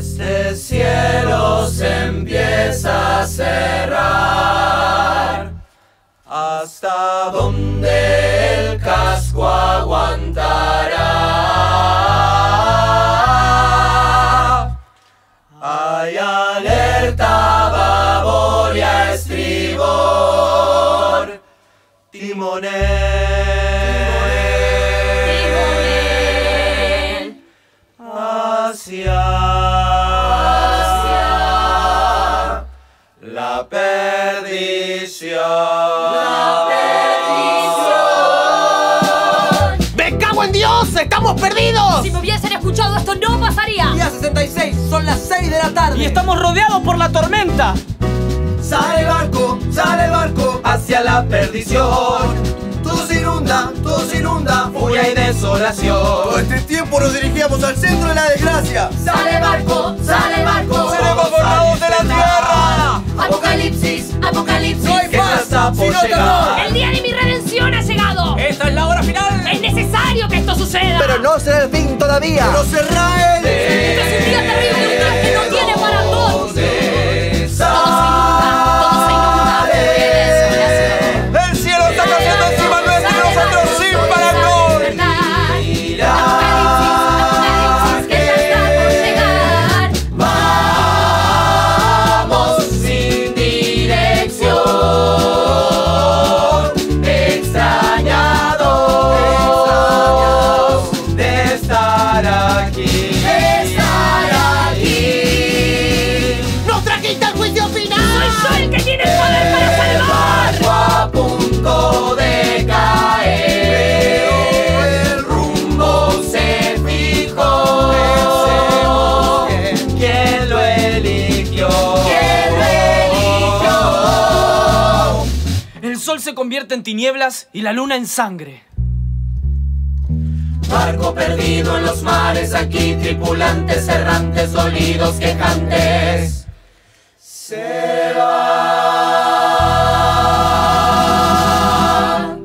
Este cielo se empieza a cerrar. ¿Hasta dónde el casco aguantará? Hay alerta, babor y a estribor. Timonel hacia la perdición. ¡Me cago en Dios! ¡Estamos perdidos! Si me hubiesen escuchado esto no pasaría. Día 66, son las 6 de la tarde. Y estamos rodeados por la tormenta. Sale el barco hacia la perdición. Todo se inunda, furia y desolación. Todo este tiempo nos dirigíamos al centro de la desgracia. Sale el barco, ¡Seremos borrados de la tierra! Apocalipsis, No hay paz, está por sino llegar. El día de mi redención ha llegado. ¡Esta es la hora final! Es necesario que esto suceda. Pero no será el fin todavía. ¡Pero cerrá él! Este es un día terrible, un día que no tiene maratón. Todo se inunda, furia y desolación. ¡El cielo está cayendo encima nuestro y nosotros sin parangón! Apocalipsis, que ya está por llegar. Vamos sin dirección, extrañados de estar aquí. ¡Nos trajiste al juicio final! Soy yo el que tiene el poder para salvar. Barco a punto de caer, el rumbo se fijó. ¿Quién lo eligió? El sol se convierte en tinieblas y la luna en sangre. Barco perdido en los mares, aquí tripulantes errantes, dolidos, quejantes. Se van.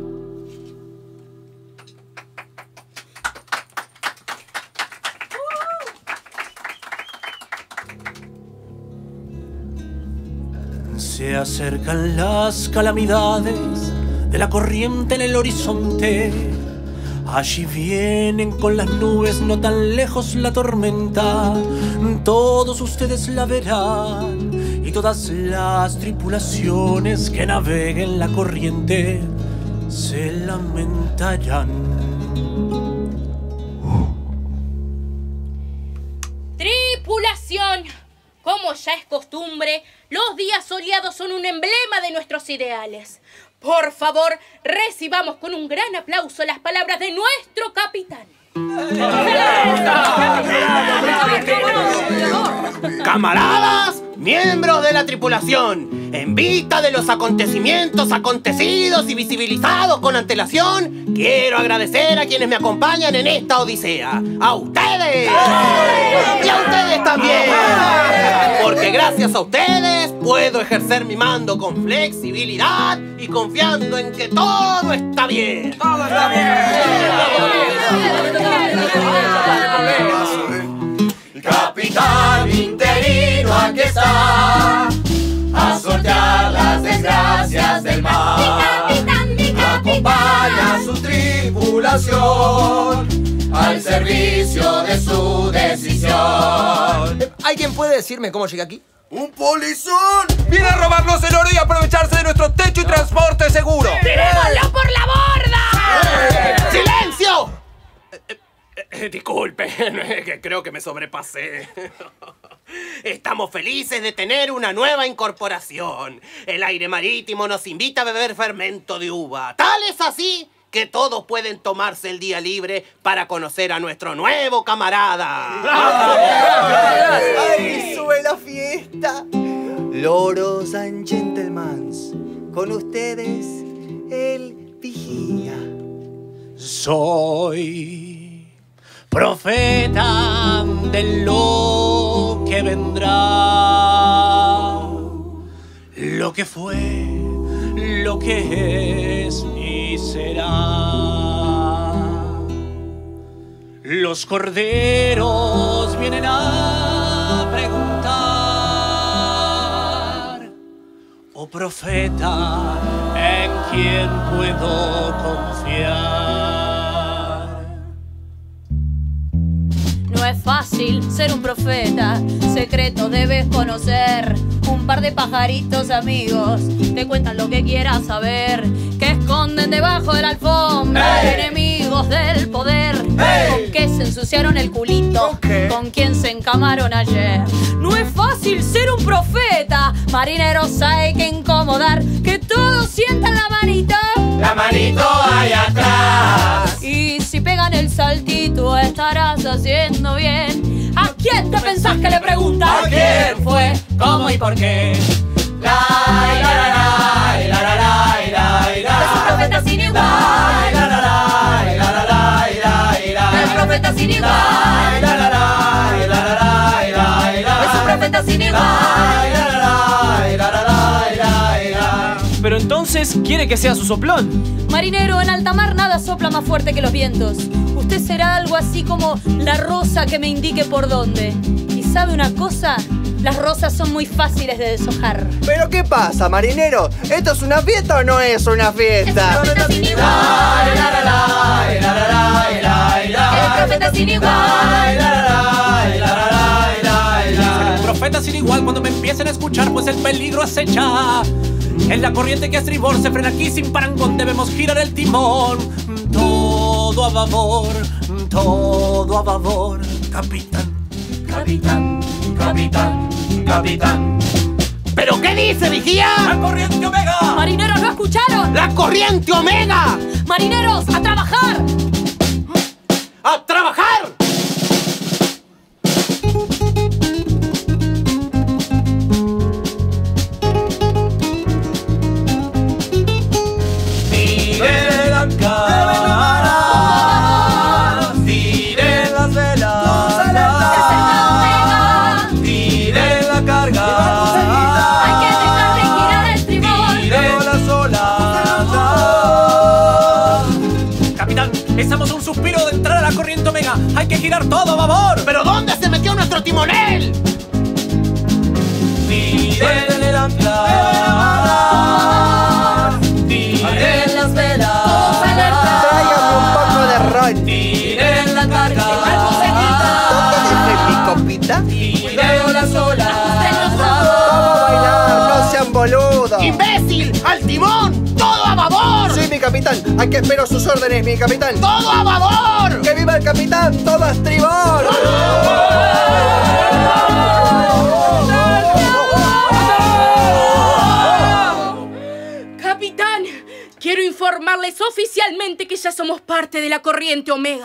Se acercan las calamidades de la corriente en el horizonte. Allí vienen con las nubes, no tan lejos la tormenta. Todos ustedes la verán y todas las tripulaciones que naveguen la corriente se lamentarán. Tripulación. Como ya es costumbre, los días soleados son un emblema de nuestros ideales. Por favor, recibamos con un gran aplauso las palabras de nuestro capitán. Camaradas, miembros de la tripulación, en vista de los acontecimientos acontecidos y visibilizados con antelación, quiero agradecer a quienes me acompañan en esta odisea. ¡A ustedes! ¡Y a ustedes también! Porque gracias a ustedes puedo ejercer mi mando con flexibilidad y confiando en que todo está bien. ¡Todo está bien! Capitán interino, aquí está, a sortear las desgracias del mar. Acompaña a su tripulación al servicio de su decisión. ¿Alguien puede decirme cómo llegué aquí? ¡Un polizón! ¡Viene a robarnos el oro y aprovecharse de nuestro techo y transporte seguro! ¡Tirémoslo por la borda! ¡Silencio! Disculpe, que creo que me sobrepasé. Estamos felices de tener una nueva incorporación. El aire marítimo nos invita a beber fermento de uva. Tal es así que todos pueden tomarse el día libre para conocer a nuestro nuevo camarada. ¡Ay, sube la fiesta! Loros and gentlemans, con ustedes el vigía. Soy profeta de lo que vendrá, lo que fue, lo que es y será. Los corderos vienen a preguntar, oh profeta, ¿en quién puedo confiar? No es fácil ser un profeta, secreto debes conocer. Un par de pajaritos amigos te cuentan lo que quieras saber, que esconden debajo de la alfombra, enemigos del poder, con que se ensuciaron el culito, con quien se encamaron ayer. No es fácil ser un profeta, marineros hay que incomodar, que todos sientan la manito ahí atrás. y si pegan el saltito estarás haciendo bien. ¿A quién te pensás que le preguntas? ¿A quién fue? ¿Cómo y por qué? La la la la la la la la. Es un profeta sin igual. La la la la la la la. El profeta sin igual. La la la la la la la. Es un profeta sin igual. La la la la la la. Pero entonces quiere que sea su soplón. Marinero, en alta mar nada sopla más fuerte que los vientos. Usted será algo así como la rosa que me indique por dónde. ¿Y sabe una cosa? Las rosas son muy fáciles de deshojar. ¿Pero qué pasa, marinero? ¿Esto es una fiesta o no es una fiesta? El profeta sin igual. La la la la la la la. El profeta sin igual. Seré un profeta sin igual cuando me empiecen a escuchar, pues el peligro acecha. En la corriente que a estribor se frena aquí sin parangón, debemos girar el timón. Todo a babor, capitán. Capitán, capitán, capitán. ¿Pero qué dice, vigía? ¡La corriente Omega! Marineros, ¿no escucharon? ¡La corriente Omega! Marineros, a trabajar. ¡A trabajar! Estamos a un suspiro de entrar a la corriente Omega. Hay que girar todo a babor. ¿Pero dónde se metió nuestro timonel? Tiren el ancla. Tiren las velas. Tráigame un poco de ron. Tiren la carga. ¿Dónde dejé mi copita? Cuidado las olas. Vamos a bailar, no sean boludos. ¡Imbécil! ¡Al timón! ¡Todo a babor! Sí, mi capitán. Aquí espero sus órdenes, mi capitán. ¡Todo a babor! ¡Que viva el capitán! ¡Todo a estribor! Capitán, quiero informarles oficialmente que ya somos parte de la corriente Omega.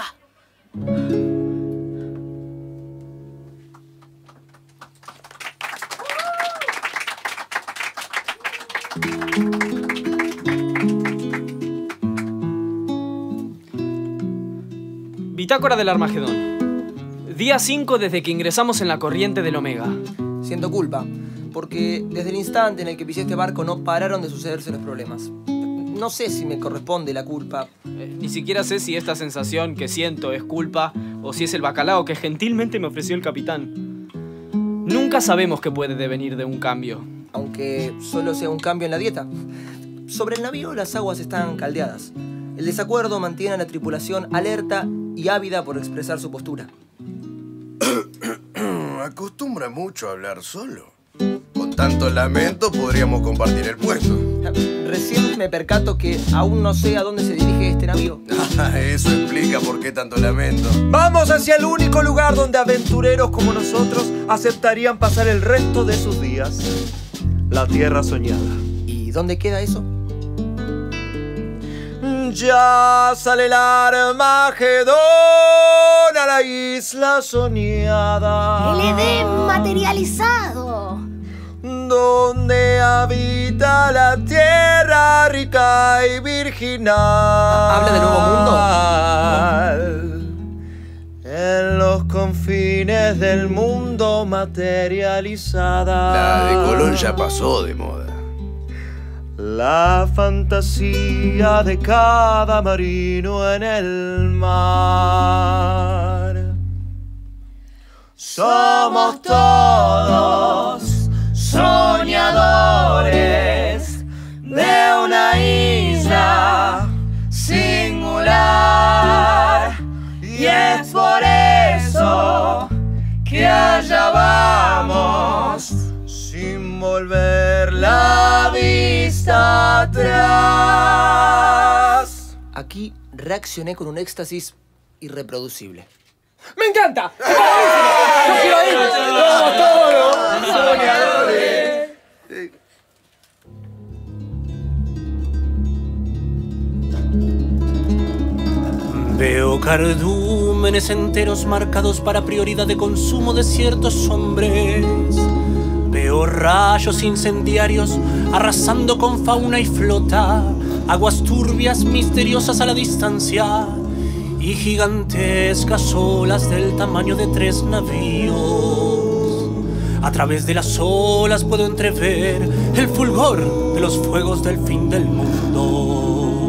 Bitácora del Armagedón. Día 5 desde que ingresamos en la corriente del Omega. Siento culpa, porque desde el instante en el que pisé este barco no pararon de sucederse los problemas. No sé si me corresponde la culpa. Ni siquiera sé si esta sensación que siento es culpa o si es el bacalao que gentilmente me ofreció el capitán. Nunca sabemos qué puede devenir de un cambio. Aunque solo sea un cambio en la dieta. Sobre el navío las aguas están caldeadas. El desacuerdo mantiene a la tripulación alerta y ávida por expresar su postura. Acostumbra mucho a hablar solo. Con tanto lamento podríamos compartir el puesto. Recién me percato que aún no sé a dónde se dirige este navío. Eso explica por qué tanto lamento. Vamos hacia el único lugar donde aventureros como nosotros aceptarían pasar el resto de sus días. La Tierra Soñada. ¿Y dónde queda eso? Ya sale el Armagedón a la isla soñada. El Edén materializado. Donde habita la tierra rica y virginal. ¿Habla del Nuevo Mundo? En los confines del mundo materializada. La de Colón ya pasó de moda. La fantasía de cada marino en el mar. Somos todos soñadores de una isla singular, y es por eso que allá vamos sin volver la vista atrás. Aquí reaccioné con un éxtasis irreproducible. ¡Me encanta! ¡Yo quiero ir! ¡Somos todos soñadores! Veo cardúmenes enteros marcados para prioridad de consumo de ciertos hombres. Veo rayos incendiarios arrasando con fauna y flota, aguas turbias misteriosas a la distancia y gigantescas olas del tamaño de 3 navíos. A través de las olas puedo entrever el fulgor de los fuegos del fin del mundo.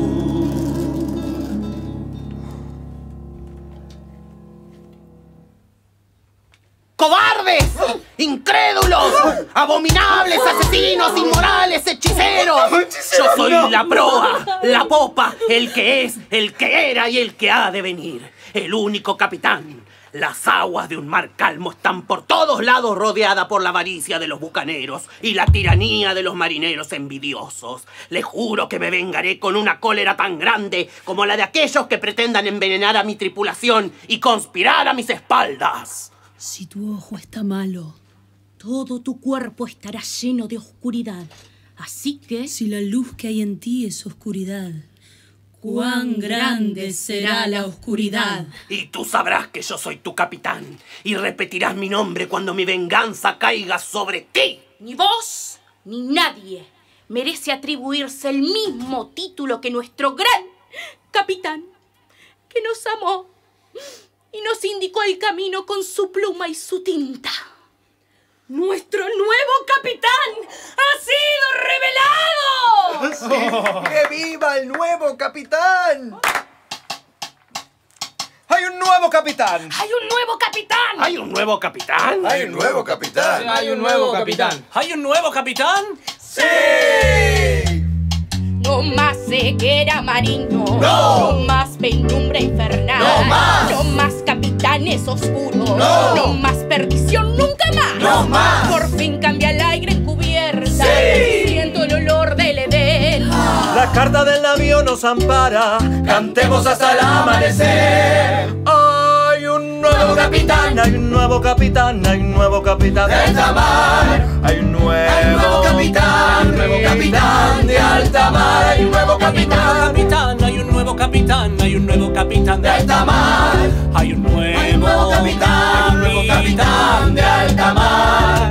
¡Cobardes! ¡Incrédulos! ¡Abominables! ¡Asesinos! ¡Inmorales! ¡Hechiceros! Yo soy la proa, la popa, el que es, el que era y el que ha de venir. El único capitán. Las aguas de un mar calmo están por todos lados rodeadas por la avaricia de los bucaneros y la tiranía de los marineros envidiosos. Les juro que me vengaré con una cólera tan grande como la de aquellos que pretendan envenenar a mi tripulación y conspirar a mis espaldas. Si tu ojo está malo, todo tu cuerpo estará lleno de oscuridad. Así que... Si la luz que hay en ti es oscuridad, ¿cuán grande será la oscuridad? Y tú sabrás que yo soy tu capitán y repetirás mi nombre cuando mi venganza caiga sobre ti. Ni vos, ni nadie merece atribuirse el mismo título que nuestro gran capitán, que nos amó y nos indicó el camino con su pluma y su tinta. ¡Nuestro nuevo capitán ha sido revelado! ¡Que viva el nuevo capitán! ¡Hay un nuevo capitán! ¡Hay un nuevo capitán! ¿Hay un nuevo capitán? Hay un nuevo capitán. Hay un nuevo capitán. ¿Hay un nuevo capitán? ¡Sí! No más ceguera marino, No. no más penumbra infernal, No más. no más capitanes oscuros, No. no más perdición nunca más. No más. Por fin cambia el aire encubierta, Sí. siento el olor del Edén. La carta del navío nos ampara, cantemos hasta el amanecer. Hay un nuevo capitán, hay un nuevo capitán, hay un nuevo capitán de alta mar. Hay un nuevo capitán, de alta mar. Hay un nuevo capitán, Hay un nuevo capitán, hay un nuevo capitán de alta mar. Hay un nuevo capitán de alta mar.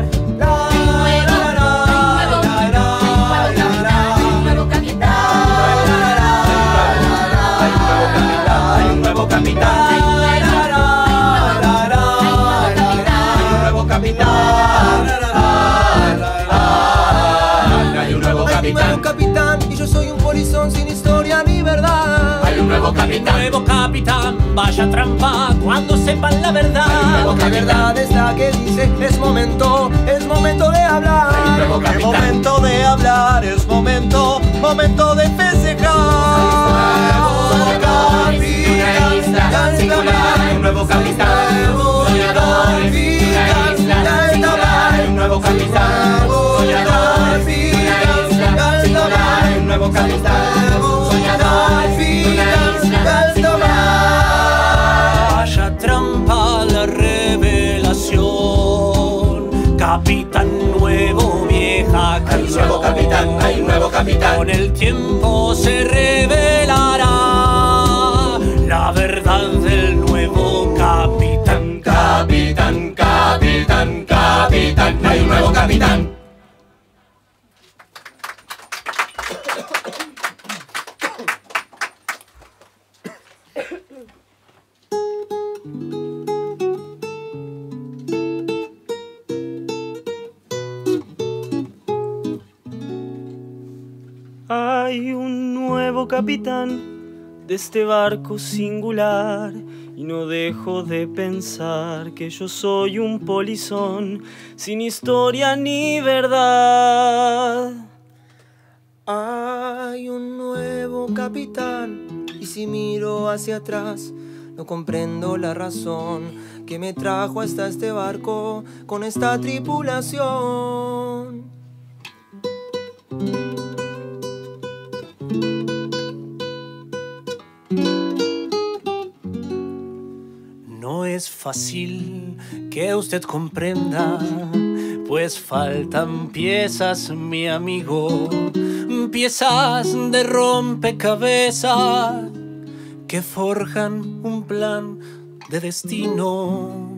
Hay un nuevo capitán. Hay un nuevo capitán y yo soy un polizón sin historia ni verdad. Hay un nuevo capitán. Nuevo capitán, vaya trampa cuando sepan la verdad. La verdad es la que dice, es momento de hablar. Es momento de hablar, es momento de festejar. Un nuevo capitán, soñador, una isla singular. Un nuevo capitán, soñador, una isla singular. Un nuevo capitán, soñador, una isla singular. Vaya trampa la revelación. Capitán nuevo, vieja Hay un nuevo capitán, hay un nuevo capitán. Con el tiempo se revelará la verdad del nuevo capitán. Capitán, capitán, capitán. Hay un nuevo capitán. Hay un nuevo capitán de este barco singular y no dejo de pensar que yo soy un polizón sin historia ni verdad. Hay un nuevo capitán y si miro hacia atrás no comprendo la razón que me trajo hasta este barco con esta tripulación. No es fácil que usted comprenda, pues faltan piezas, mi amigo, piezas de rompecabezas que forjan un plan de destino.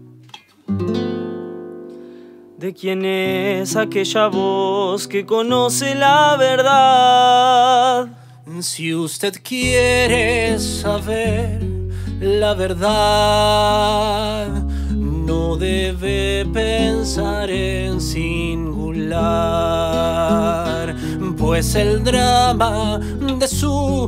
¿De quién es aquella voz que conoce la verdad? Si usted quiere saber la verdad, no debe pensar en singular, pues el drama de su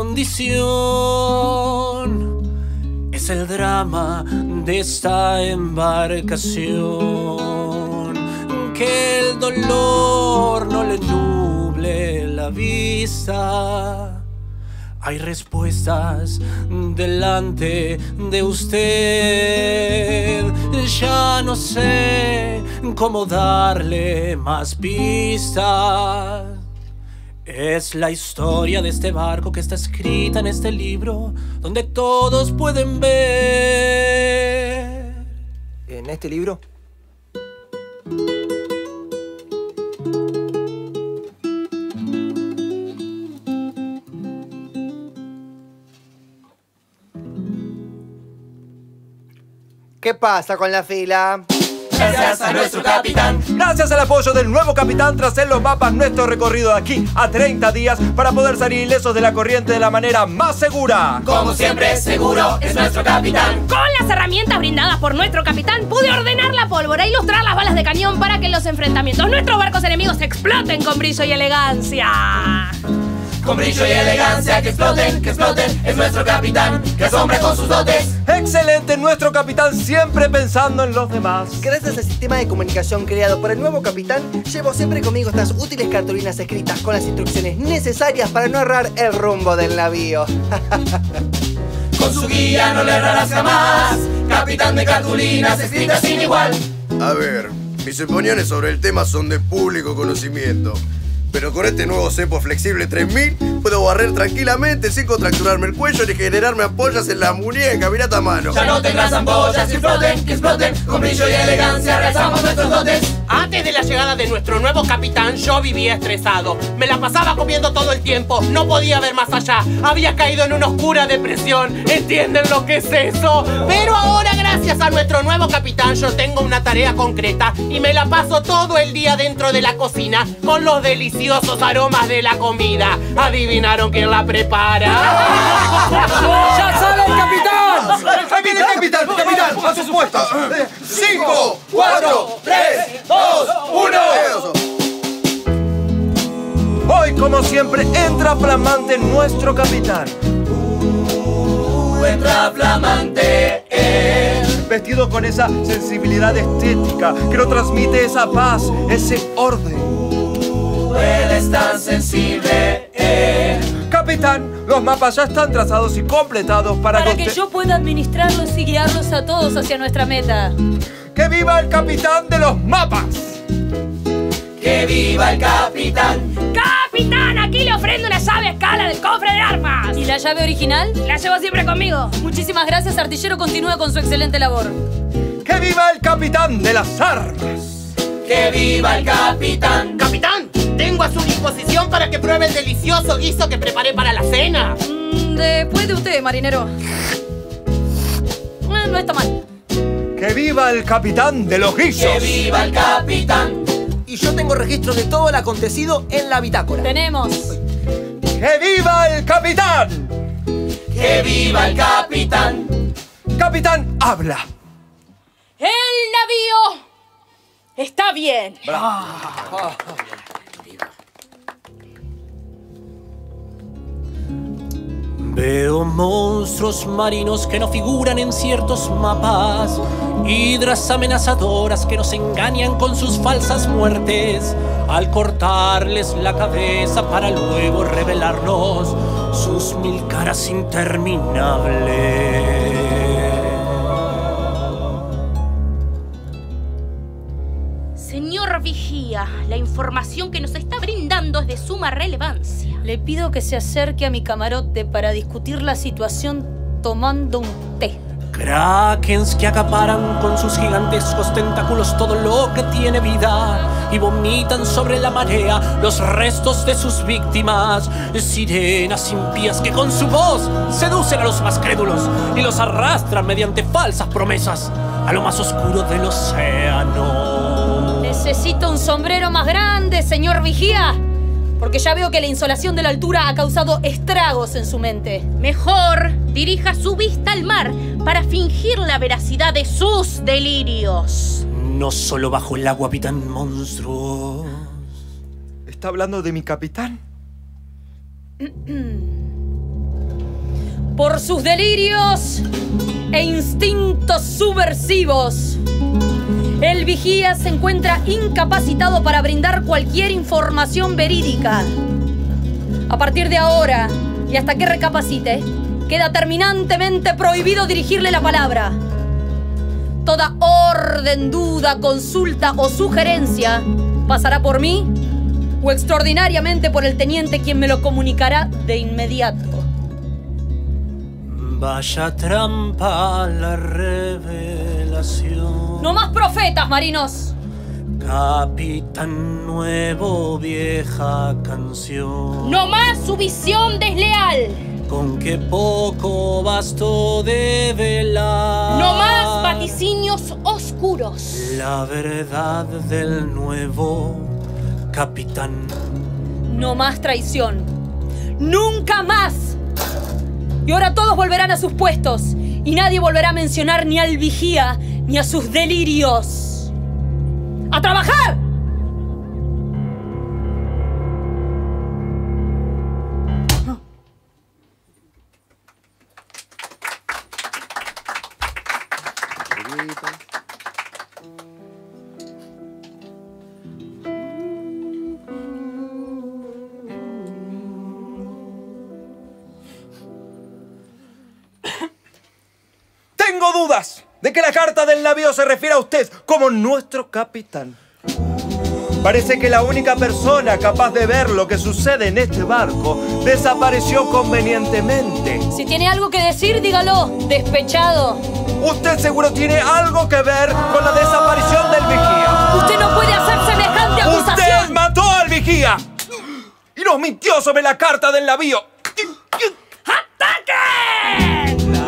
condición es el drama de esta embarcación. Que el dolor no le nuble la vista. Hay respuestas delante de usted. Ya no sé cómo darle más pistas. Es la historia de este barco que está escrita en este libro, donde todos pueden ver. ¿En este libro? ¿Qué pasa con la fila? Gracias a nuestro capitán. Gracias al apoyo del nuevo capitán, tracé en los mapas nuestro recorrido de aquí a 30 días para poder salir ilesos de la corriente de la manera más segura. Como siempre, seguro es nuestro capitán. Con las herramientas brindadas por nuestro capitán, pude ordenar la pólvora y ilustrar las balas de cañón para que en los enfrentamientos nuestros barcos enemigos exploten con brillo y elegancia. Con brillo y elegancia, que exploten, es nuestro capitán, que asombra con sus dotes. Excelente, nuestro capitán siempre pensando en los demás. Gracias al sistema de comunicación creado por el nuevo capitán, llevo siempre conmigo estas útiles cartulinas escritas con las instrucciones necesarias para no errar el rumbo del navío. Con su guía no le errarás jamás, capitán de cartulinas escritas sin igual. A ver, mis opiniones sobre el tema son de público conocimiento. Pero con este nuevo cepo flexible 3000 puedo barrer tranquilamente sin contracturarme el cuello ni generarme ampollas en la muñeca. Mirá a mano. Ya no tendrás ampollas que exploten, con brillo y elegancia realizamos nuestros dotes. Antes de la llegada de nuestro nuevo capitán, yo vivía estresado. Me la pasaba comiendo todo el tiempo, no podía ver más allá. Había caído en una oscura depresión. ¿Entienden lo que es eso? Pero ahora, gracias a nuestro nuevo capitán, yo tengo una tarea concreta y me la paso todo el día dentro de la cocina con los deliciosos aromas de la comida. ¿Adivinaron quién la prepara? ¡Ya sale el capitán! ¡Ahí viene el capitán! ¡Capitán! ¡A sus puestos! 5, 4, 3, 2, 1. Hoy, como siempre, entra flamante nuestro capitán. Entra flamante vestido con esa sensibilidad estética que nos transmite esa paz, ese orden. Él es tan sensible. Capitán, los mapas ya están trazados y completados para que yo pueda administrarlos y guiarlos a todos hacia nuestra meta. ¡Que viva el capitán de los mapas! ¡Que viva el capitán! ¡Capitán! Aquí le ofrendo una llave a escala del cofre de armas. ¿Y la llave original? La llevo siempre conmigo. Muchísimas gracias, artillero. Continúa con su excelente labor. ¡Que viva el capitán de las armas! ¡Que viva el capitán! ¡Capitán! Tengo a su disposición para que pruebe el delicioso guiso que preparé para la cena. Después de usted, marinero. No está mal. ¡Que viva el capitán de los guisos! ¡Que viva el capitán! Y yo tengo registro de todo el acontecido en la bitácora. Tenemos. ¡Que viva el capitán! ¡Que viva el capitán! Capitán, habla. ¡El navío está bien! Solo monstruos marinos que no figuran en ciertos mapas, hidras amenazadoras que nos engañan con sus falsas muertes, al cortarles la cabeza para luego revelarnos sus 1000 caras interminables. Señor Vigía, la información que nos está brindando es de suma relevancia. Le pido que se acerque a mi camarote para discutir la situación tomando un té. Krakens que acaparan con sus gigantescos tentáculos todo lo que tiene vida y vomitan sobre la marea los restos de sus víctimas. Sirenas impías que con su voz seducen a los más crédulos y los arrastran mediante falsas promesas a lo más oscuro del océano. Necesito un sombrero más grande, señor Vigía, porque ya veo que la insolación de la altura ha causado estragos en su mente. Mejor dirija su vista al mar para fingir la veracidad de sus delirios. No solo bajo el agua habitan monstruos. ¿Está hablando de mi capitán? Por sus delirios e instintos subversivos, el Vigía se encuentra incapacitado para brindar cualquier información verídica. A partir de ahora, y hasta que recapacite, queda terminantemente prohibido dirigirle la palabra. Toda orden, duda, consulta o sugerencia pasará por mí o extraordinariamente por el teniente, quien me lo comunicará de inmediato. Vaya trampa la revelación. ¡No más profetas, marinos! Capitán nuevo, vieja canción. ¡No más su visión desleal! Con que poco bastó de velar. ¡No más vaticinios oscuros! La verdad del nuevo capitán. No más traición. ¡Nunca más! Y ahora todos volverán a sus puestos y nadie volverá a mencionar ni al Vigía ni a sus delirios. ¡A trabajar! Tengo dudas de que la carta del navío se refiere a usted como nuestro capitán. Parece que la única persona capaz de ver lo que sucede en este barco desapareció convenientemente. Si tiene algo que decir, dígalo, despechado. Usted seguro tiene algo que ver con la desaparición del Vigía. Usted no puede hacer semejante acusación. ¡Usted mató al Vigía! Y nos mintió sobre la carta del navío. ¡Ataque!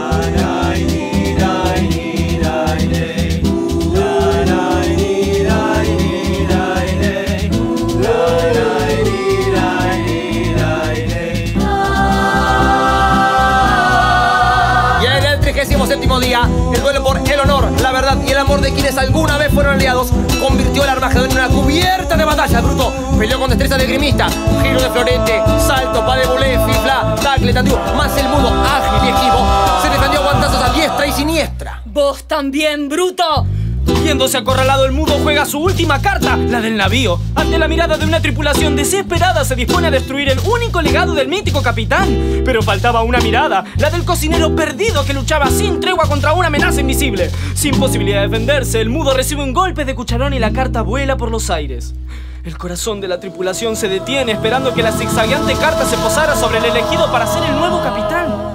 Séptimo día, el duelo por el honor, la verdad y el amor de quienes alguna vez fueron aliados convirtió al Armagedón en una cubierta de batalla. Bruto peleó con destreza de grimista, giro de florete, salto, pas de volée, fifla, tacle, tatiú, más el mudo, ágil y esquivo, se defendió a guantazos a diestra y siniestra. ¡Vos también, Bruto! Viéndose acorralado, el mudo juega su última carta, la del navío. Ante la mirada de una tripulación desesperada, se dispone a destruir el único legado del mítico capitán. Pero faltaba una mirada, la del cocinero perdido que luchaba sin tregua contra una amenaza invisible. Sin posibilidad de defenderse, el mudo recibe un golpe de cucharón y la carta vuela por los aires. El corazón de la tripulación se detiene esperando que la zigzagueante carta se posara sobre el elegido para ser el nuevo capitán.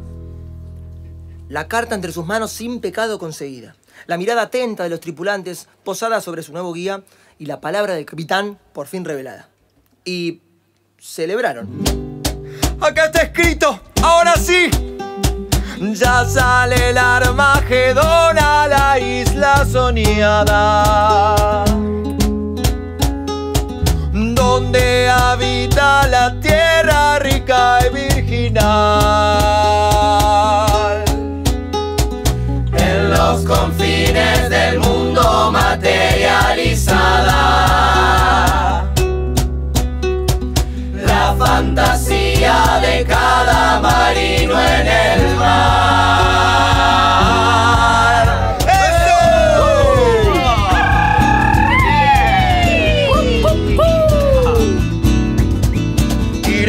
La carta entre sus manos sin pecado conseguida. La mirada atenta de los tripulantes posada sobre su nuevo guía y la palabra del capitán por fin revelada. Y celebraron. ¡Acá está escrito! ¡Ahora sí! Ya sale el Armagedón a la isla soñada, donde habita la tierra rica y virginal. En los confines del mundo materializada, la fantasía de cada marino en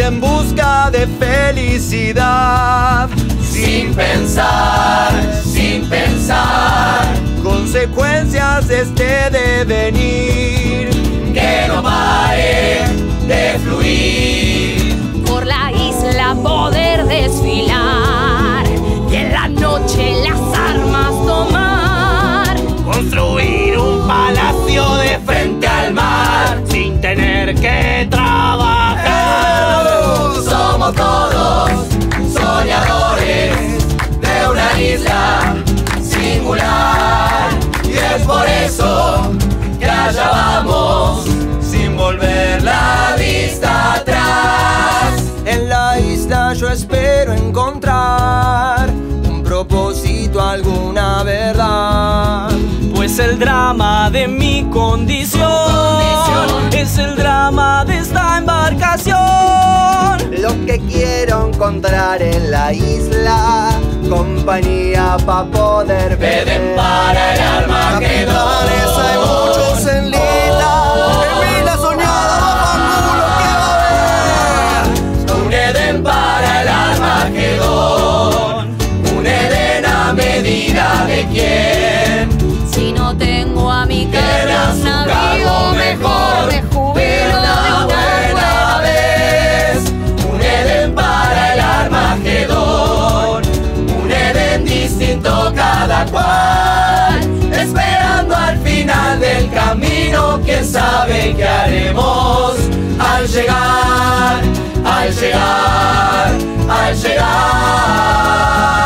en busca de felicidad. Sin pensar, consecuencias de este devenir, que no pare de fluir. Por la isla poder desfilar y en la noche las armas tomar. Construir un palacio de frente al mar sin tener que trabajar. Somos todos soñadores de una isla singular, y es por eso que allá vamos sin volver la vista atrás. En la isla yo espero encontrar un propósito, alguna verdad. Pues el drama de mi condición es el drama de esta embarcación. Lo que quiero encontrar en la isla, compañía pa' poder Veden para el Armagedón. Capitanes hay muchos en lista, en vida soñada lo que va a haber. Un Edén para el Armagedón, un Edén a medida de quién. Si no tengo a mi Era cargo su un navío, cargo mejor me jubilo de una buena vez. Un Edén para el Armagedón, un Edén distinto cada cual, esperando al final del camino. Quién sabe qué haremos al llegar, al llegar, al llegar.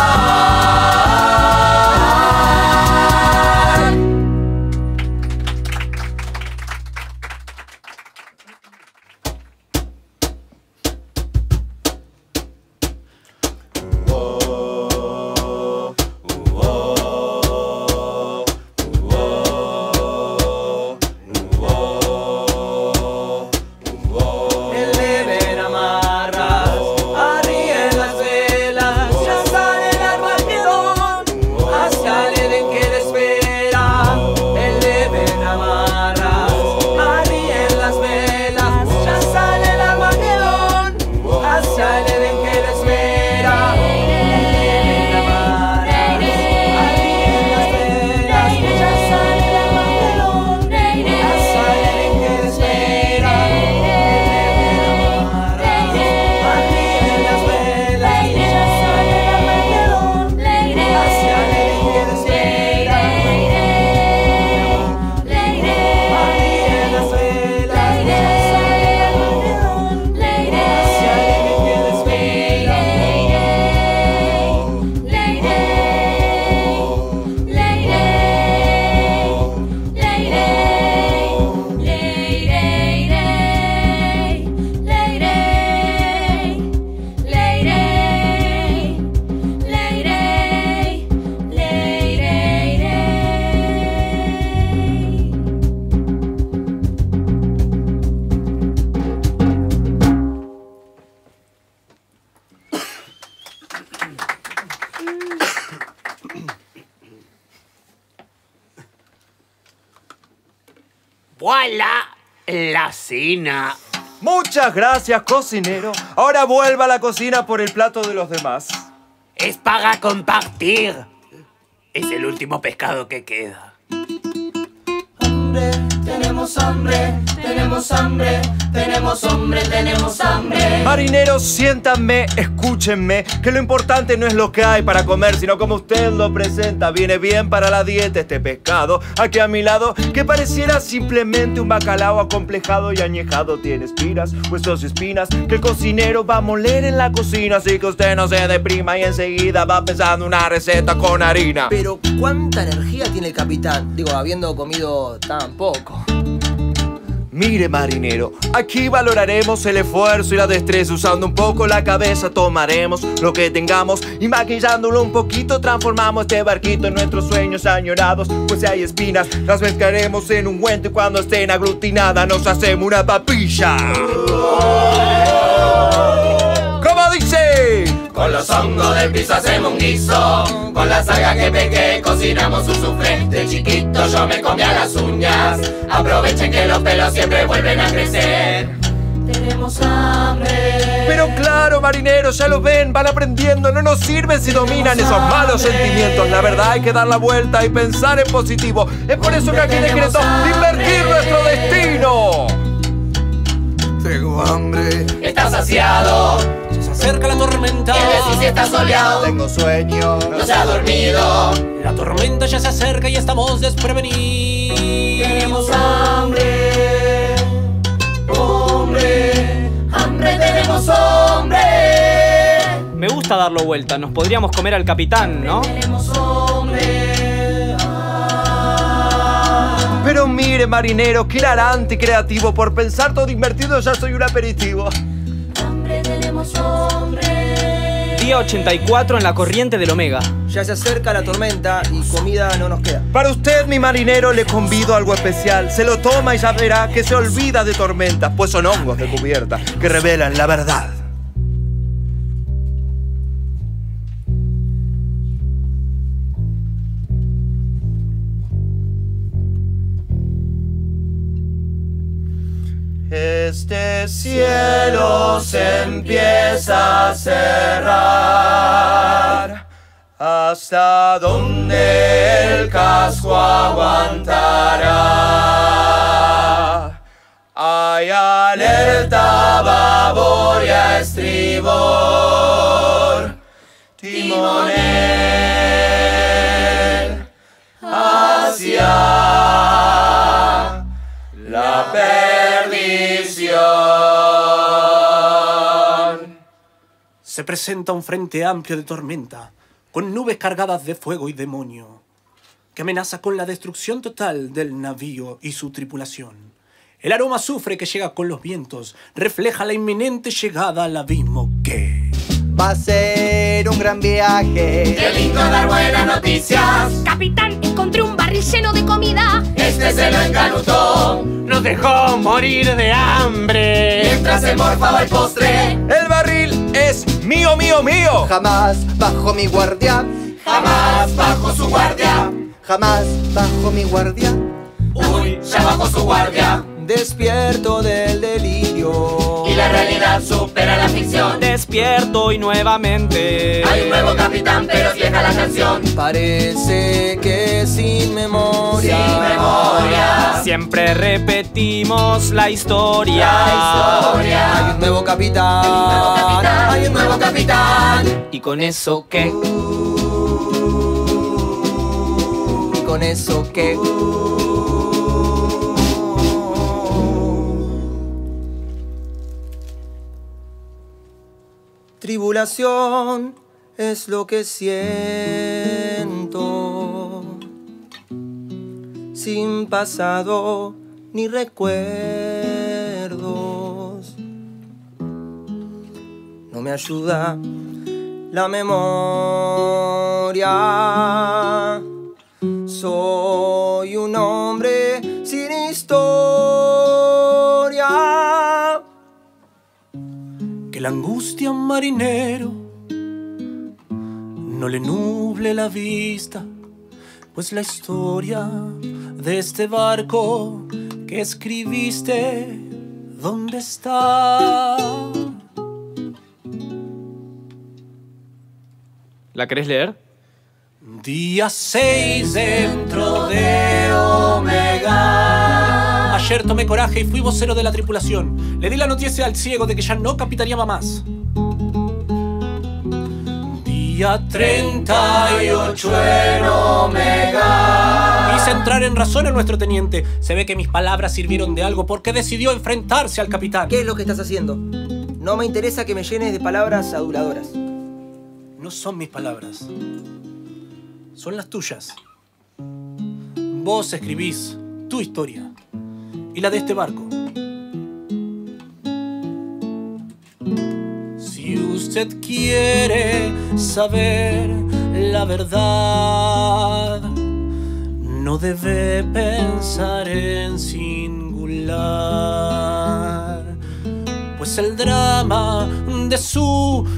¡Voilà! La cena. Muchas gracias, cocinero. Ahora vuelva a la cocina por el plato de los demás. Es para compartir. Es el último pescado que queda. Tenemos hambre, tenemos hambre, tenemos hambre, tenemos hambre. Marineros, siéntanme, escúchenme, que lo importante no es lo que hay para comer, sino como usted lo presenta. Viene bien para la dieta este pescado, aquí a mi lado, que pareciera simplemente un bacalao acomplejado y añejado. Tiene espiras, huesos y espinas, que el cocinero va a moler en la cocina. Así que usted no se deprima y enseguida va pensando una receta con harina. Pero ¿cuánta energía tiene el capitán? Digo, habiendo comido tan poco. Mire, marinero, aquí valoraremos el esfuerzo y la destreza. Usando un poco la cabeza tomaremos lo que tengamos y maquillándolo un poquito transformamos este barquito en nuestros sueños añorados. Pues si hay espinas, las mezclaremos en un ungüento y cuando estén aglutinadas nos hacemos una papilla. ¿Cómo dice? Con los hongos del piso hacemos un guiso, con la saga que pegué cocinamos un soufflé. De chiquito yo me comía las uñas, aprovechen que los pelos siempre vuelven a crecer. tenemos hambre. Pero claro, marineros, ya lo ven, van aprendiendo. No nos sirven si dominan esos malos sentimientos. La verdad, hay que dar la vuelta y pensar en positivo. Es por eso que aquí decreto invertir nuestro destino. Tengo hambre. Estás saciado. Se acerca la tormenta. ¿Qué decís si estás soleado? Tengo sueño. No se ha dormido. La tormenta ya se acerca y estamos desprevenidos. Tenemos hambre. Hambre, tenemos hambre. Me gusta darlo vuelta. Nos podríamos comer al capitán, ¿no? Tenemos hambre. Pero mire, marinero, qué hilarante y creativo. Por pensar todo invertido ya soy un aperitivo. Hambre, tenemos hambre. Día 84 en la corriente del Omega. Ya se acerca la tormenta y comida no nos queda. Para usted, mi marinero, le convido algo especial. Se lo toma y ya verá que se olvida de tormentas, pues son hongos de cubierta que revelan la verdad. Este cielo se empieza a cerrar. ¿Hasta donde el casco aguantará? Hay alerta a babor y a estribor. Timonel hacia la perdición. Se presenta un frente amplio de tormenta, con nubes cargadas de fuego y demonio, que amenaza con la destrucción total del navío y su tripulación. El aroma a azufre que llega con los vientos refleja la inminente llegada al abismo que... Va a ser un gran viaje. Qué lindo dar buenas noticias. Capitán, encontré un barril lleno de comida. Este se lo encanutó. Nos dejó morir de hambre. Mientras se morfaba el postre. El barril es mío, mío, mío. Jamás bajo mi guardia. Jamás bajo su guardia. Jamás bajo mi guardia. Uy, ya bajo su guardia. Despierto del delirio. Y la realidad supera la ficción. Despierto y nuevamente. Hay un nuevo capitán, pero es vieja la canción. Parece que sin memoria. Sin memoria. Siempre repetimos la historia. La historia. Hay un nuevo capitán. Hay un nuevo capitán. ¿Y con eso qué? ¿Y con eso qué? Tribulación es lo que siento, sin pasado ni recuerdos. No me ayuda la memoria. Soy un hombre sin historia. Que la angustia, marinero, no le nuble la vista, pues la historia de este barco que escribiste, ¿dónde está? ¿La querés leer? Día 6 dentro de Omega. Ayer tomé coraje y fui vocero de la tripulación. Le di la noticia al ciego de que ya no capitaneaba más. Día 38 en Omega. Hice entrar en razón a nuestro teniente. Se ve que mis palabras sirvieron de algo porque decidió enfrentarse al capitán. ¿Qué es lo que estás haciendo? No me interesa que me llenes de palabras aduladoras. No son mis palabras. Son las tuyas. Vos escribís tu historia y la de este barco. Si usted quiere saber la verdad, no debe pensar en singular, pues el drama de su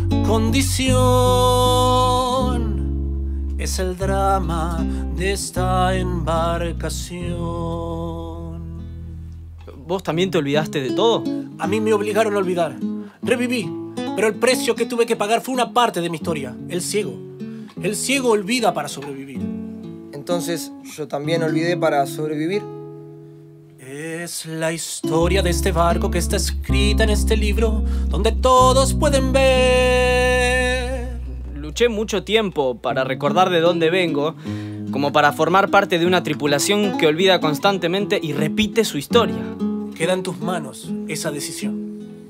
condición es el drama de esta embarcación. ¿Vos también te olvidaste de todo? A mí me obligaron a olvidar. Reviví, pero el precio que tuve que pagar fue una parte de mi historia. El ciego. El ciego olvida para sobrevivir. Entonces, ¿yo también olvidé para sobrevivir? Es la historia de este barco que está escrita en este libro, donde todos pueden ver. Luché mucho tiempo para recordar de dónde vengo, como para formar parte de una tripulación que olvida constantemente y repite su historia. Queda en tus manos esa decisión.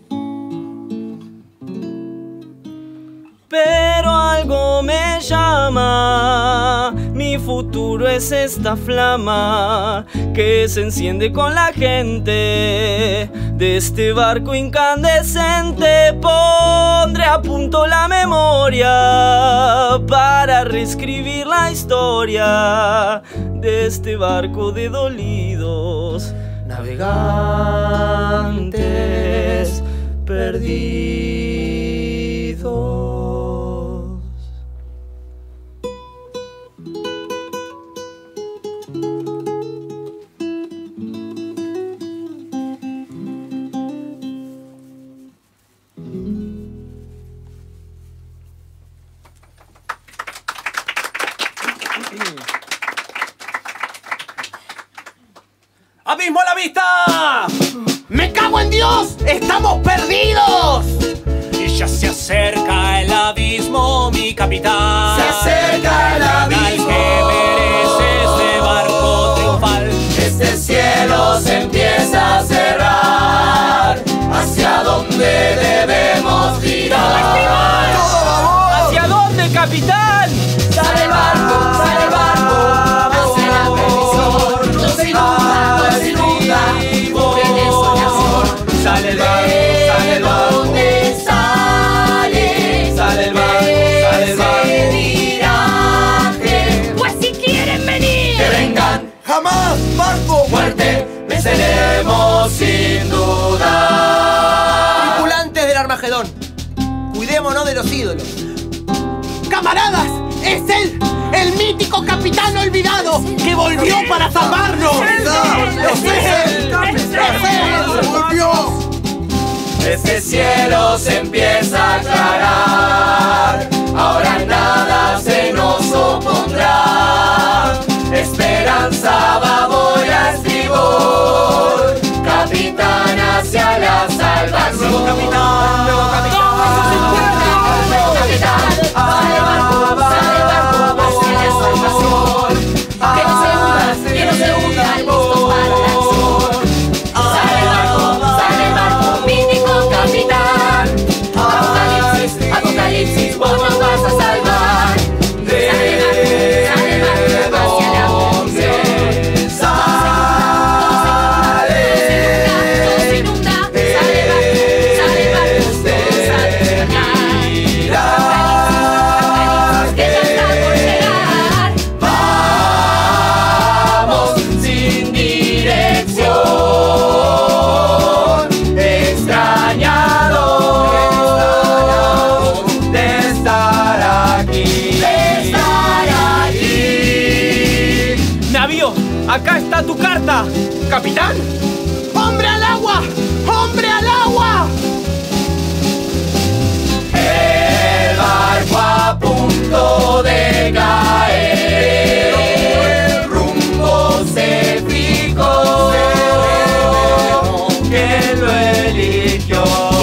Pero algo me llama, mi futuro es esta flama que se enciende con la gente de este barco incandescente. Pondré a punto la memoria para reescribir la historia de este barco de dolidos navegantes perdidos. ¡Abismo a la vista! ¡Me cago en Dios! ¡Estamos perdidos! Y ya se acerca el abismo, mi capitán. Se acerca el abismo. Que merece este barco triunfal. Este cielo se empieza a cerrar. ¿Hacia dónde debemos tirar? ¿Hacia dónde, capitán? Sale el barco, sale el barco. Hacia la perdición. Nos inunda, nos inunda. Venezuela. Sale el barco, sale el barco. ¿Dónde sale? Sale el barco, sale el barco. Viraje. Pues si quieren venir. Que vengan. ¡Jamás, barco! Muerte, venceremos sin duda. Tripulantes del Armagedón, cuidémonos de los ídolos. ¡Camaradas! ¡Es él! ¡El mítico capitán olvidado! ¡Que volvió para salvarnos! ¡Es él! ¡Es él! ¡Volvió! Este cielo se empieza a aclarar. Ahora nada se nos opondrá. Esperanza va, voy a estribor. Capitán hacia la salvación. Nuevo capitán, nuevo capitán. Nuevo capitán. Sale el barco hacia la salvación. Que no se hunda, listos para la acción. Sale el barco, mítico capitán. Apocalipsis, apocalipsis, vos nos vas a salvar. Sale el barco hacia la acción. Todo se inunda. Sale el barco, Apocalipsis, que ya está por llegar. Vamos sin dirección, extrañados de estar aquí, Navío, acá está tu carta. ¡Capitán! ¡Hombre al agua! ¡Hombre al agua! El barco a punto de caer, el rumbo se fijó, ¿quién lo eligió?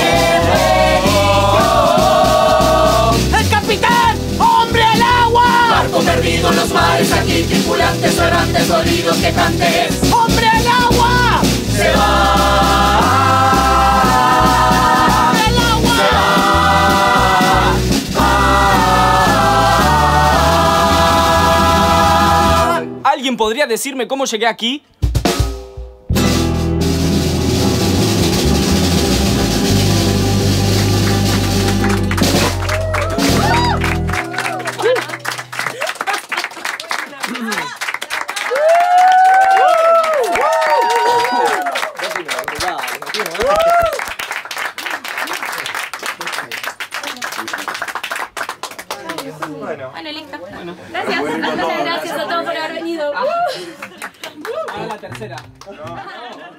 ¡El capitán! ¡Hombre al agua! Barco perdido en los mares, aquí tripulantes orantes, dolidos quejantes. ¡Hombre al agua! Se va. ¡El agua! ¿Alguien podría decirme cómo llegué aquí? Bueno, listo. Gracias. Gracias a todos por haber venido. Ahora la tercera.